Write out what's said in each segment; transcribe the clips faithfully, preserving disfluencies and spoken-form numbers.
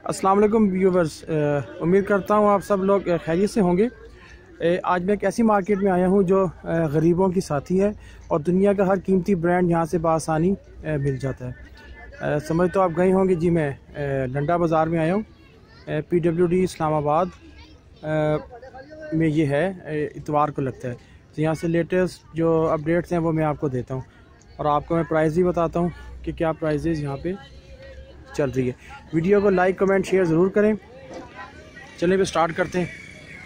अस्सलाम वालेकुम व्यूवर्स, उम्मीद करता हूँ आप सब लोग खैरियत से होंगे। आज मैं एक ऐसी मार्केट में आया हूँ जो गरीबों की साथी है और दुनिया का हर कीमती ब्रांड यहाँ से बआसानी मिल जाता है। समझ तो आप गए होंगे जी, मैं डंडा बाज़ार में आया हूँ। पी डब्ल्यू डी इस्लामाबाद में ये है, इतवार को लगता है। तो यहाँ से लेटेस्ट जो अपडेट्स हैं वो मैं आपको देता हूँ और आपको मैं प्राइस भी बताता हूँ कि क्या प्राइजेज़ यहाँ पे चल रही है। वीडियो को लाइक कमेंट शेयर ज़रूर करें। चलिए भी स्टार्ट करते हैं।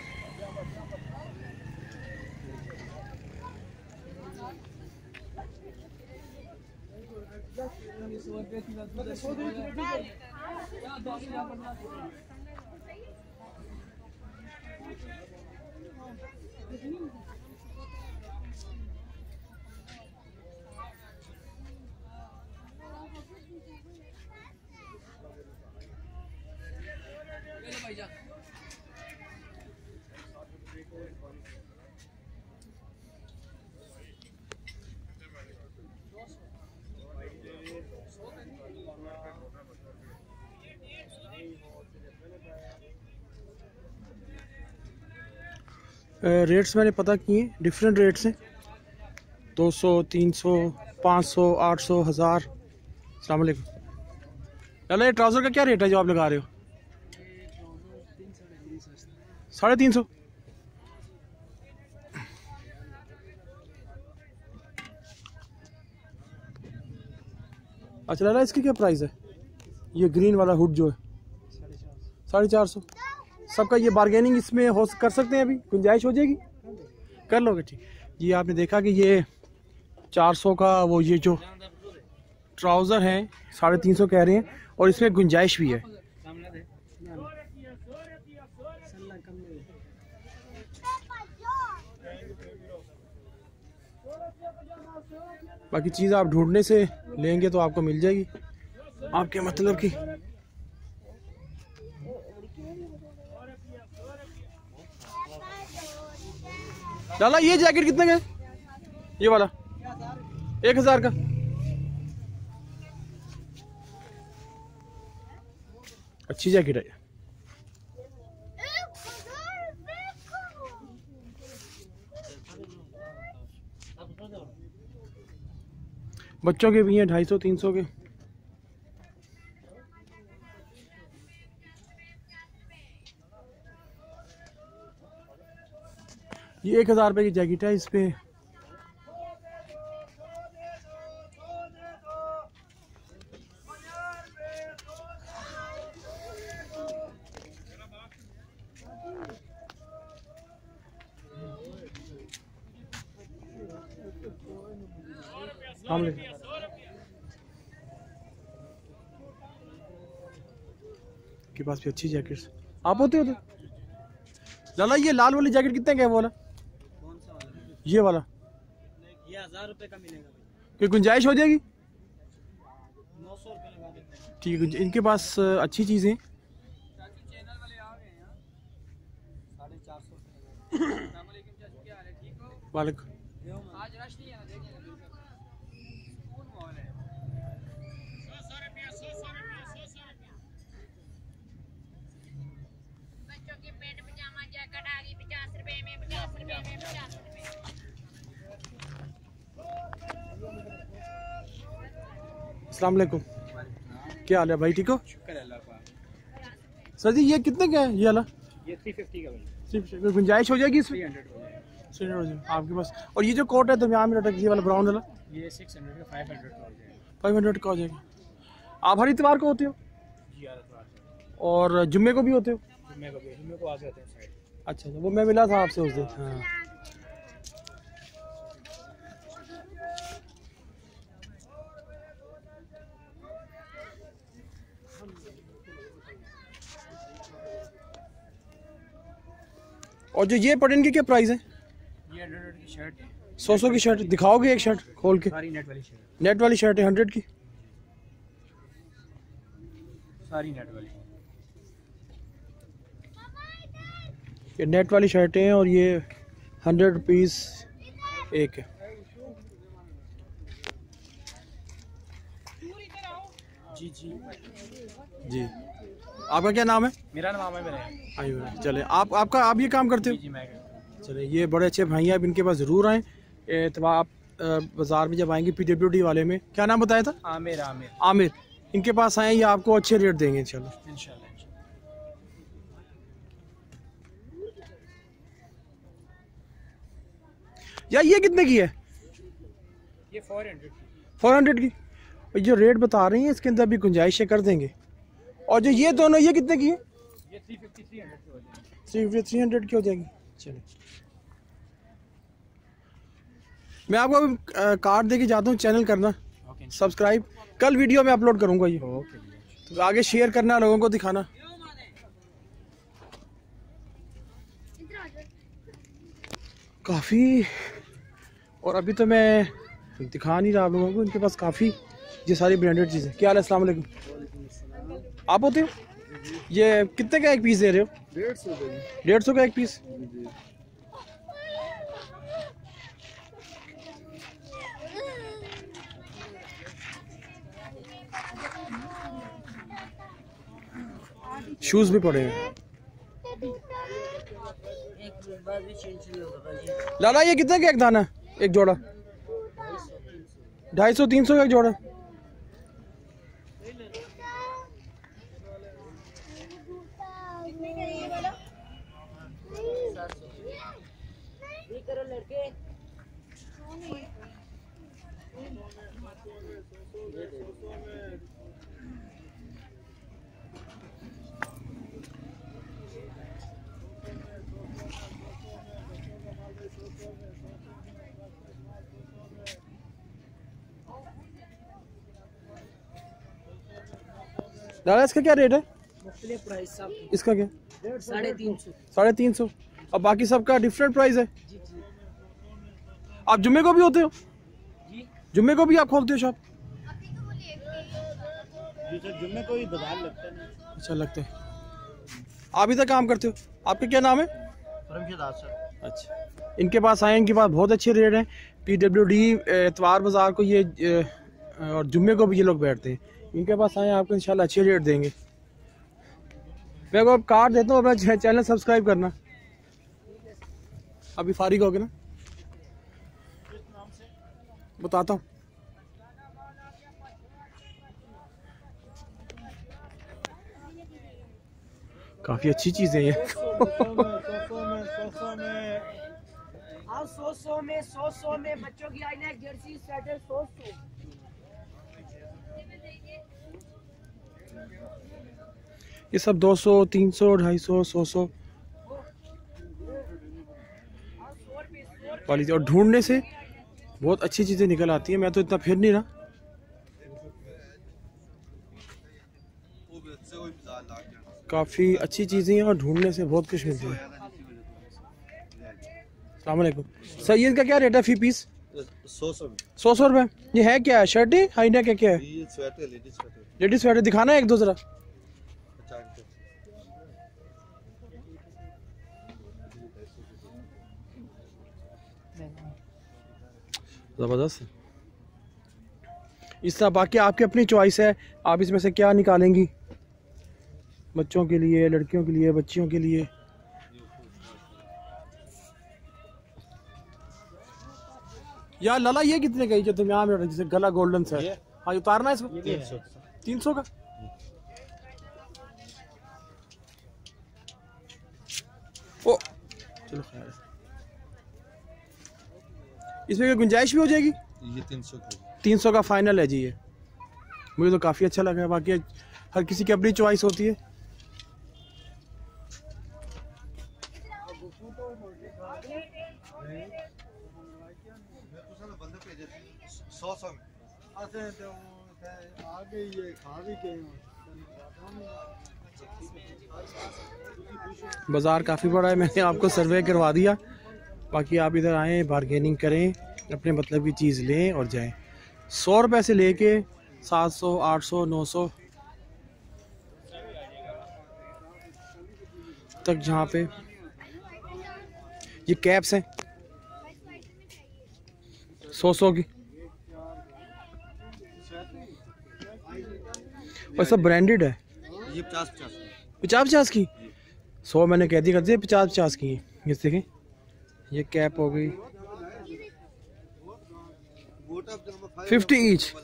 रेट्स मैंने पता किए, डिफरेंट रेट्स हैं। दो सौ, तीन सौ, पाँच सौ, आठ सौ, हज़ार। अस्सलाम वालेकुम। चलो, ये ट्राउज़र का क्या रेट है जो आप लगा रहे हो? साढ़े तीन सौ। अच्छा लाला, इसकी क्या प्राइस है? ये ग्रीन वाला हुड जो है साढ़े चार सौ। सबका ये बारगेनिंग इसमें हो कर सकते हैं, अभी गुंजाइश हो जाएगी, कर लोगे? ठीक। ये आपने देखा कि ये चार सौ का वो ये जो ट्राउज़र है साढ़े तीन सौ कह रहे हैं और इसमें गुंजाइश भी है। बाकी चीज़ आप ढूंढने से लेंगे तो आपको मिल जाएगी आपके मतलब की। लाला, ये जैकेट कितने का है? ये वाला एक हजार का। अच्छी जैकेट है। बच्चों के भी हैं ढाई सौ तीन सौ के। ये एक हजार रुपये की जैकेट है। इस पे के पास भी अच्छी जैकेट्स आप होते हो तो। लाला, ये लाल वाली जैकेट कितने का है? वो वाला, कौन सा वाला? ये वाला ये हजार रुपए का मिलेगा। कोई गुंजाइश हो जाएगी? नौ सौ रुपए लगा देते हैं। ठीक है, इनके पास अच्छी चीज़ें। चैनल वाले आ गए हैं। साढ़े चार सौ रुपए। क्या हाल है? ठीक हो? वालेकुम। आज रश नहीं है ना, देखिए कौन माहौल है। बच्चों की पेंट पजामा जैकेट आ गई पचास रुपए में, पचास रुपए में, पचास रुपए। अस्सलाम वालेकुम, क्या हाल है भाई? ठीक हो? शुक्र है अल्लाह का। सर जी, ये कितने का है ये वाला? ये तीन सौ पचास का भाई। सिर्फ गुंजाइश हो जाएगी इसमें? तीन सौ हो जाएगा। तीन सौ हो जाएगा आपके पास। और ये जो कोट है दरमियान में लटक, ये वाला ब्राउन वाला, ये छह सौ का पाँच सौ का हो जाएगा। फाइव हंड्रेड का हो जाएगा। आप हर इतवार को होते हो जी यार, तो और जुम्मे को भी होते हो? जुम्मे को भी, जुम्मे को आ जाते हैं साइड। अच्छा अच्छा, वो मैं मिला था आपसे उस दिन। हाँ, और जो ये पटन की क्या प्राइस है? ये हंड्रेड की शर्ट है। सौ सौ की शर्ट दिखाओगे? एक शर्ट खोल के। सारी नेट वाली शर्ट। नेट वाली शर्ट है हंड्रेड की। सारी नेट वाली। ये नेट वाली शर्टें हैं और ये हंड्रेड रुपीज़ एक है। जी जी जी आपका क्या नाम है? मेरा नाम है मेरे। आइए चले, आप आपका आप ये काम करते हो? जी मैं। चले, ये बड़े अच्छे भाई हैं, आप इनके पास ज़रूर आएँ। तो आप बाज़ार में जब आएंगे पी डब्ल्यू डी वाले में, क्या नाम बताया था? आमिर। आमिर आमिर, इनके पास आएँ, ये आपको अच्छे रेट देंगे इंशाल्लाह। इंशाल्लाह। यार ये कितने की है? ये फोर हंड्रेड की। फोर हंड्रेड की। और जो रेट बता रही हैं इसके अंदर भी गुंजाइशें कर देंगे। और जो ये दोनों, ये कितने की है? ये थ्री फिफ्टी थ्री हंड्रेड की हो जाएगी। थ्री फिफ्टी थ्री हंड्रेड की हो जाएगी। चलिए, मैं आपको अभी कार्ड दे के जाता हूँ, चैनल करना सब्सक्राइब, कल वीडियो में अपलोड करूँगा ये। तो आगे शेयर करना, लोगों को दिखाना। काफ़ी, और अभी तो मैं दिखा नहीं रहा आप लोगों को, इनके पास काफ़ी ये सारी ब्रांडेड चीज़ें। क्या हाल है? अस्सलाम वालेकुम। आप होते हो? ये कितने का एक पीस दे रहे हो? डेढ़ सौ डेढ़ सौ का एक पीस। शूज़ भी पड़े हैं। लाला ये कितने का एक दाना, एक जोड़ा? ढाई सौ तीन सौ का एक जोड़ा। दादा इसका क्या रेट है? मुख्तलिफ प्राइस सब। इसका क्या? साढ़े तीन सौ। साढ़े तीन सौ। और बाकी सबका डिफरेंट प्राइस है। जी जी। आप जुम्मे को भी होते हो? जी जुम्मे को भी आप खोलते हो शॉप? जुम्मे को ही बाजार लगता है। अच्छा लगता है। आप इधर काम करते हो? आपका क्या नाम है? अच्छा, इनके पास आए, इनके पास बहुत अच्छे रेट हैं। पी डब्ल्यू डी इतवार बाज़ार को ये और जुम्मे को भी ये लोग बैठते हैं। इनके पास आए, आपको इंशाल्लाह अच्छे रेट देंगे। मैं को कार्ड देता हूँ, अपना चैनल सब्सक्राइब करना। अभी फारिग हो गए ना, बताता हूँ। काफ़ी अच्छी चीज़ें हैं ये। सौ सौ में सौ सौ में बच्चों की आईलाइट जर्सी स्वेटर सौ सौ। ये सब दो सौ तीन सौ ढाई सौ सौ सौ वाली। और ढूंढने से बहुत अच्छी चीज़ें निकल आती हैं। मैं तो इतना फिर नहीं रहा। काफ़ी अच्छी चीज़ें हैं और ढूंढने से बहुत कुछ मिलती है। अस्सलाम वालेकुम सर, ये इनका क्या रेट है फी पीस? सौ सौ सौ सौ रुपये। ये है क्या है? शर्ट है, हाई नेक है, क्या है? ये sweater, ladies sweater. Ladies sweater दिखाना है एक दो ज़रा। ज़बरदस्त। इस तरह बाकी आपकी अपनी चॉइस है, आप इसमें से क्या निकालेंगी? बच्चों के लिए, लड़कियों के लिए, बच्चियों के लिए। यार लाला ये कितने का? जो तुम यहाँ में जैसे गला गोल्डन सा है, हाँ उतारना है इसको। तीन सौ का। ओ चलो खैर, इसमें क्या गुंजाइश भी हो जाएगी? ये तीन सौ तीन सौ का फाइनल है जी। ये मुझे तो काफ़ी अच्छा लगा है। बाकी हर किसी की अपनी चॉइस होती है। सौ सौ बाज़ार काफ़ी बड़ा है, मैंने आपको सर्वे करवा दिया। बाकी आप इधर आएँ, बारगेनिंग करें, अपने मतलब की चीज़ लें और जाएं। सौ रुपये से लेके सात सौ आठ सौ नौ सौ तक जहाँ पे ये कैप्स हैं सौ सौ की, और सब ब्रांडेड है। ये पचास पचास पचास पचास की सौ मैंने कह दी कर दिया, पचास पचास की है। ये देखें, ये कैप हो गई फिफ्टी ईच।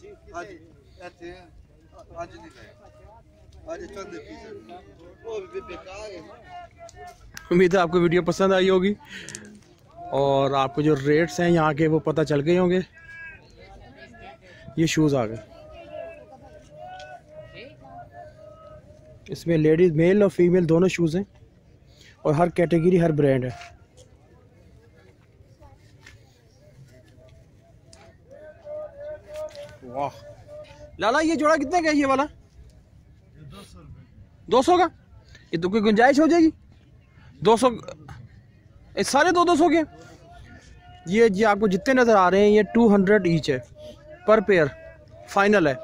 उम्मीद है आपको वीडियो पसंद आई होगी और आपको जो रेट्स हैं यहाँ के वो पता चल गए होंगे। ये शूज़ आ गए, इसमें लेडीज़ मेल और फीमेल दोनों शूज़ हैं और हर कैटेगरी हर ब्रांड है। वाह लाला, ये जोड़ा कितने का है ये वाला? दो सौ का? ये तो कोई गुंजाइश हो जाएगी? दो सौ सारे दो दो सौ के। ये जी आपको जितने नज़र आ रहे हैं ये टू हंड्रेड ईच है पर पेयर, फाइनल है।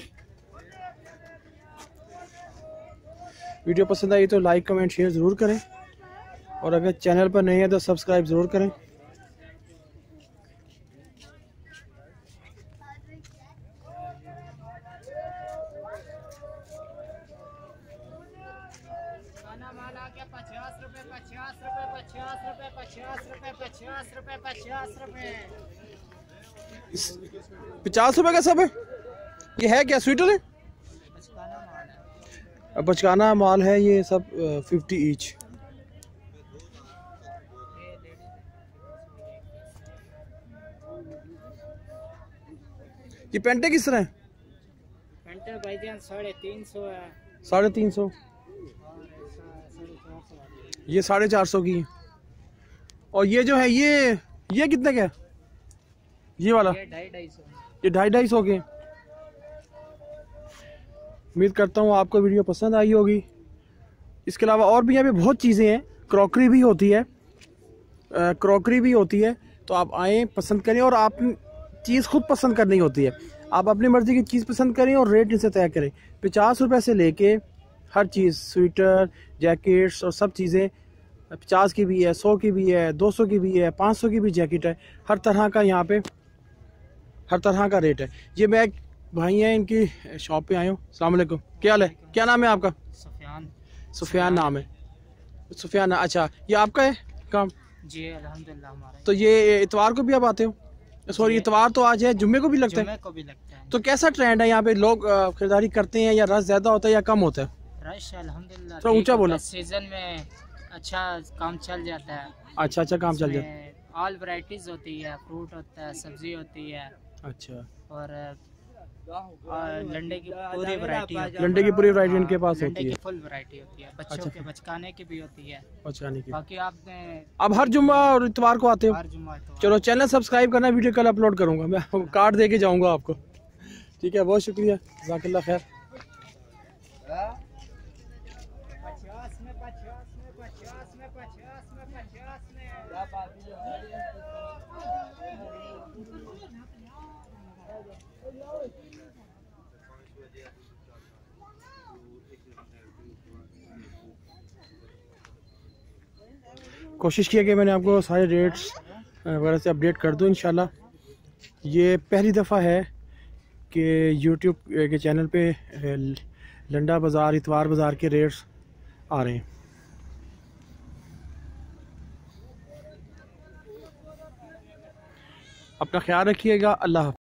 वीडियो पसंद आई तो लाइक कमेंट शेयर ज़रूर करें और अगर चैनल पर नए हैं तो सब्सक्राइब ज़रूर करें। पचास रुपए पचास रुपए पचास रुपए पचास रुपए पचास रुपए पचास रुपए पचास रुपए का सब है। ये है क्या, स्वेटर है? बचकाना माल है ये सब, फिफ्टी ईच। ये पेंटे किस तरह है? पेंटे भाईजान साढ़े तीन सौ है। साढ़े तीन सौ। ये साढ़े चार सौ की है। और ये जो है ये ये कितने का है? ये वाला ये ढाई ढाई सौ ये ढाई ढाई सौ के। उम्मीद करता हूँ आपको वीडियो पसंद आई होगी। इसके अलावा और भी यहाँ पे बहुत चीज़ें हैं, क्रॉकरी भी होती है, क्रॉकरी भी होती है। तो आप आएँ, पसंद करें और आप चीज़ खुद पसंद करनी होती है। आप अपनी मर्ज़ी की चीज़ पसंद करें और रेट इनसे तय करें। पचास रुपये से लेके हर चीज़, स्वेटर, जैकेट्स और सब चीज़ें, पचास की भी है, सौ की भी है, दो सौ की भी है, पाँच सौ की भी जैकेट है। हर तरह का यहाँ पे हर तरह का रेट है। ये मैं भाई हैं, इनकी शॉप पे आए हूँ। अस्सलाम वालेकुम, क्या हाल है? क्या नाम है आपका? सुफियान। सुफियान नाम है, सुफियान। अच्छा, ये आपका है काम? जी अल्हम्दुलिल्लाह हमारा। तो ये इतवार को भी आप आते हो? सॉरी, इतवार तो आज है, जुम्मे को भी लगता है? जुम्मे को भी लगता है। तो कैसा ट्रेंड है यहाँ पे? लोग खरीदारी करते हैं या रश ज़्यादा होता है या कम होता है? रश अल्हम्दुलिल्लाह थोड़ा ऊंचा बोला। सीजन में अच्छा काम चल जाता है। अच्छा अच्छा काम चल जाता है। ऑल वैरायटीज होती है, फ्रूट होता है, सब्जी होती है। अच्छा। और, और लंडे की पूरी वैरायटी होती है। लंडे की पूरी वैरायटी इनके पास होती है? फुल वैरायटी होती है। बच्चों अच्छा। के बचकाने की भी होती है, बचकाने की। बाकी आपने अब हर जुम्मा और इतवार को आते हो? हर जुम्मा इतवार। चलो चलो चैनल सब्सक्राइब करना, वीडियो कल अपलोड करूँगा मैं, कार्ड दे के जाऊँगा आपको। ठीक है, बहुत शुक्रिया, जज़ाकल्लाह खैर। पचास में पचास में पचास में पचास में पचास में कोशिश किया कि मैंने आपको सारे रेट्स वगैरह से अपडेट कर दूं इंशाल्लाह। ये पहली दफ़ा है कि यूट्यूब के चैनल पे लंडा बाज़ार, इतवार बाज़ार के रेट्स आ रहे हैं। अपना ख्याल रखिएगा। अल्लाह हाफ़िज़।